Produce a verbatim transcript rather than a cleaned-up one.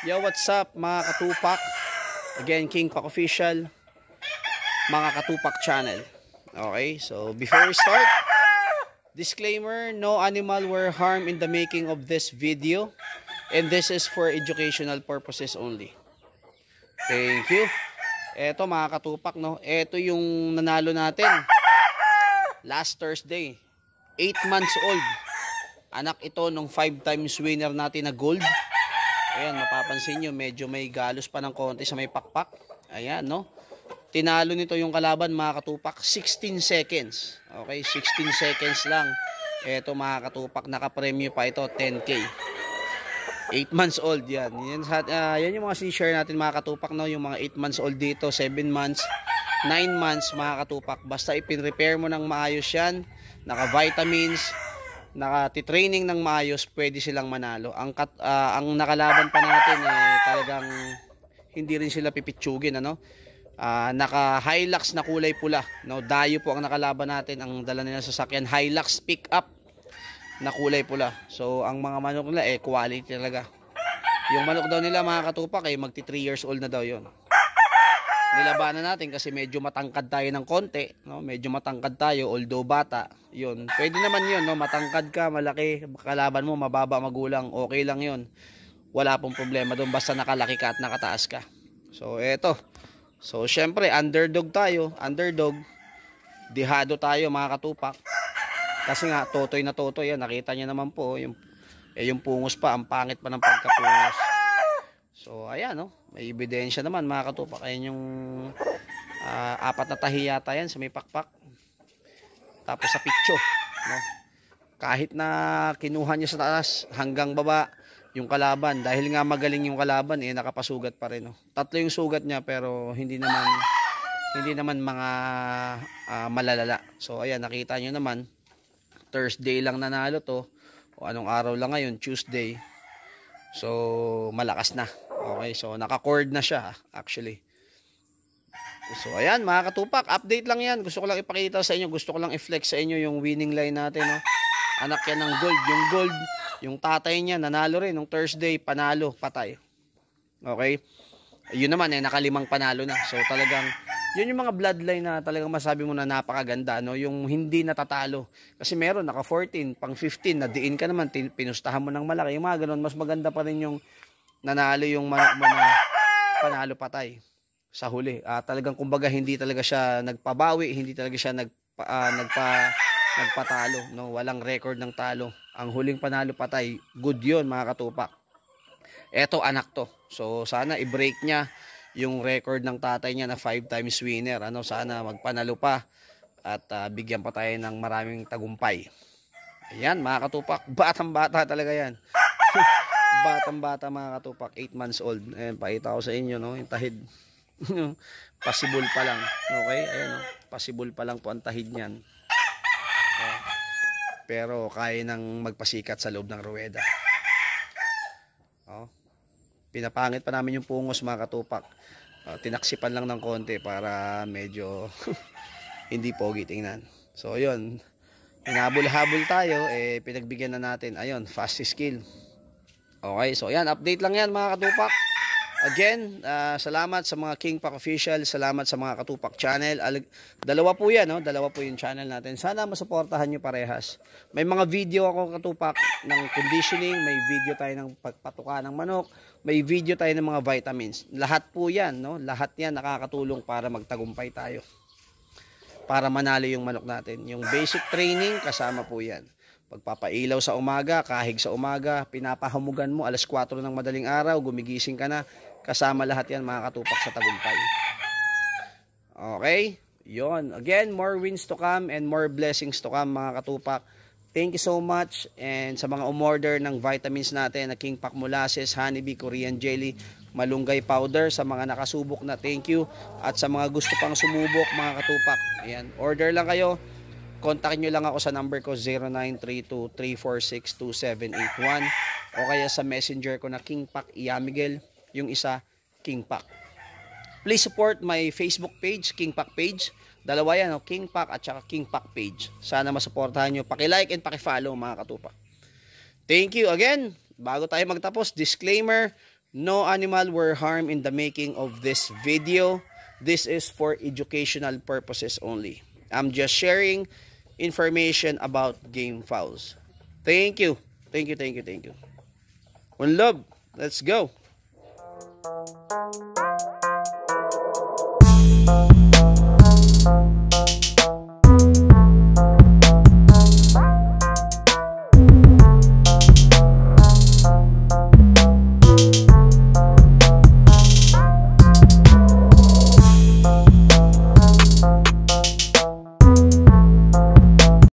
Yo, what's up mga katupak? Again, KINGPAC official, mga katupak channel. Okay, so before we start, disclaimer, no animal were harmed in the making of this video, and this is for educational purposes only. Thank you. Eto mga katupak, no? Eto yung nanalo natin last Thursday. eight months old. Anak ito nung five times winner natin na gold. Ayan, mapapansin nyo, medyo may galos pa ng konti sa may pakpak. Ayan, no? Tinalo nito yung kalaban, mga katupak, sixteen seconds. Okay, sixteen seconds lang. Eto, mga katupak, nakapremyo pa ito, ten K. eight months old, yan. Yan, uh, yan yung mga sinishare natin, mga katupak, no? Yung mga eight months old dito, seven months, nine months, mga katupak. Basta ipin-repair mo ng maayos yan, naka-vitamins, nakati-training ng maayos, pwede silang manalo. Ang kat, uh, ang nakalaban pa natin eh talagang hindi rin sila pipitsugin, ano? Uh, naka Hilux na kulay pula, no? Dayo po ang nakalaban natin. Ang dala nila sa sasakyan, Hilux pick up na kulay pula. So ang mga manok nila eh quality talaga. Yung manok daw nila, mga katupak, eh magti three years old na daw 'yon. Nilabanan natin kasi medyo matangkad tayo ng konti, no? Medyo matangkad tayo, although bata, yun. Pwede naman yun, no? Matangkad ka, malaki, kalaban mo, mababa, magulang, okay lang yun. Wala pong problema doon, basta nakalaki ka at nakataas ka. So, eto. So, syempre, underdog tayo, underdog. Dihado tayo, mga katupak. Kasi nga, totoy na totoy yan. Nakita niya naman po, yung, eh, yung pungos pa, ang pangit pa ng pagkapungos. So, ayan, no? May ebidensya naman, mga katupak. Ayan yung uh, apat na tahi yata yan sa may pakpak. Tapos sa pitso, no? Kahit na kinuha niya sa taas hanggang baba yung kalaban, dahil nga magaling yung kalaban, eh nakapasugat pa rin, no? Tatlo yung sugat niya, pero hindi naman hindi naman mga uh, malalala. So, ayan, nakita niyo naman, Thursday lang nanalo to. O anong araw lang ngayon, Tuesday. So, malakas na. Okay, so naka-cord na siya actually. So ayan, mga katupak, update lang yan. Gusto ko lang ipakita sa inyo, gusto ko lang i-flex sa inyo yung winning line natin, no? Anak yan ng gold. Yung gold, yung tatay niya nanalo rin nung Thursday, panalo, patay. Okay? Yun naman eh, nakalimang panalo na. So talagang, yun yung mga bloodline na talagang masabi mo na napakaganda, no? Yung hindi natatalo. Kasi meron, naka fourteen, pang fifteen, na diin ka naman, pinustahan mo ng malaki. Yung mga ganun, mas maganda pa rin yung nanalo yung manok mo na panalo patay sa huli. Uh, talagang kumbaga hindi talaga siya nagpabawi, hindi talaga siya nagpa, uh, nagpa, nagpatalo. No? Walang record ng talo. Ang huling panalo patay, good yun, mga katupak. Eto, anak to. So sana i-break niya yung record ng tatay niya na five times winner. Ano? Sana magpanalo pa at uh, bigyan pa tayo ng maraming tagumpay. Ayan, mga katupak, batang bata talaga yan. Batang bata, mga katupak, eight months old. Ayan, pakita ko sa inyo, no? Yung tahid. Possible pa lang. Okay, ayan, no? Possible pa lang po ang tahid niyan. Okay. Pero kaya nang magpasikat sa loob ng ruweda. Oh. Pinapangit pa namin yung pungos, mga katupak. Uh, tinaksipan lang ng konti para medyo hindi pogi tingnan. So, yun. Hinabol-habol tayo, eh, pinagbigyan na natin. Ayun, fast skill. Okay, so yan, update lang yan, mga katupak. Again, uh, salamat sa mga KINGPAC official, salamat sa mga katupak channel. Al dalawa po yan, no? Dalawa po yung channel natin. Sana masuportahan nyo parehas. May mga video ako, katupak, ng conditioning, may video tayo ng pagpatuka ng manok, may video tayo ng mga vitamins. Lahat po yan, no? Lahat yan nakakatulong para magtagumpay tayo. Para manalo yung manok natin. Yung basic training, kasama po yan. Pagpapailaw sa umaga, kahig sa umaga, pinapahamugan mo, alas kwatro ng madaling araw, gumigising ka na, kasama lahat yan, mga katupak, sa tagumpay. Okay? Yon. Again, more wins to come and more blessings to come, mga katupak. Thank you so much. And sa mga umorder ng vitamins natin, na KINGPAC molasses, honeybee, Korean jelly, malunggay powder, sa mga nakasubok na, thank you. At sa mga gusto pang sumubok, mga katupak, ayan, order lang kayo. Kontakin nyo lang ako sa number ko zero nine three two, three four six, two seven eight one o kaya sa messenger ko na KINGPAC Iyamigel, yung isa KINGPAC. Please support my Facebook page, KINGPAC page. Dalawa yan, no? KINGPAC at saka KINGPAC page. Sana masuportahan nyo. Paki-like and paki-follow, mga katupak. Thank you again. Bago tayo magtapos, disclaimer, No animal were harmed in the making of this video. This is for educational purposes only. I'm just sharing information about game fowls. Thank you. Thank you, thank you, thank you. One love. Let's go.